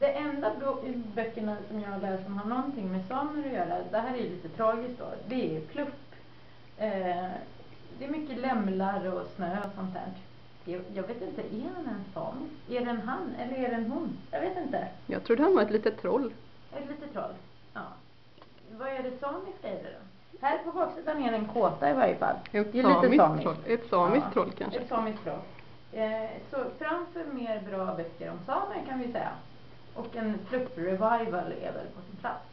Det enda böckerna som jag har läst som har någonting med samer att göra, det här är lite tragiskt då, det är Plupp. Det är mycket lämlar och snö och sånt där. Jag vet inte, är han en samisk? Är det en han eller är det en hon? Jag vet inte. Jag trodde han var ett litet troll. Ett litet troll, ja. Vad är det samiska i det då? Här på baksidan är det en kåta i varje fall. Ett det är lite samiskt. troll. Ett samiskt troll kanske. Ett samiskt troll. Så framför mer bra böcker om samer kan vi säga. Och en Plupp revival är väl på sin plats.